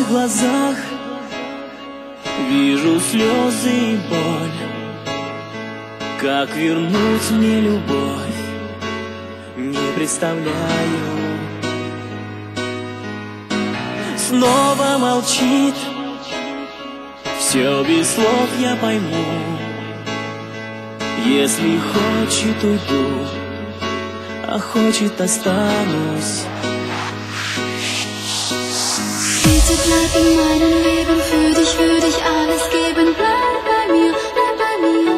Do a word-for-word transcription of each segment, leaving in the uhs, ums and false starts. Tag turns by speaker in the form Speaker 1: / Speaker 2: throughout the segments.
Speaker 1: карих глазах вижу слезы и боль. Как вернуть мне любовь, не представляю. Снова молчит, все без слов я пойму. Если хочет, уйду, а хочет, останусь.
Speaker 2: Bitte bleib in meinem Leben, für dich würde ich alles geben. Bleib bei mir, bleib bei mir.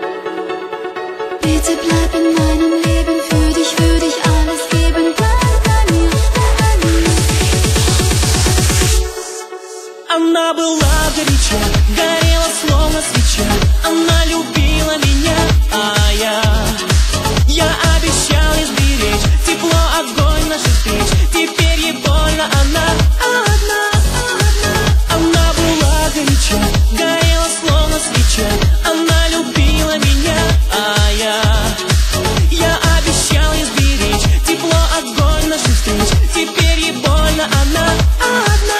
Speaker 2: Bitte bleib in meinem Leben, für dich würde ich alles geben. Bleib bei mir, bleib bei mir.
Speaker 1: Она была горяча, горела словно свеча. Она любила меня, а я Я обещал ей сберечь тепло, огонь наших встреч. Теперь ей больно, она одна. Она была горяча, горела словно свеча. Она любила меня, а я Я обещал ей сберечь тепло, огонь наших встреч. Теперь ей больно, она одна.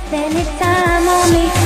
Speaker 2: Spend time on me.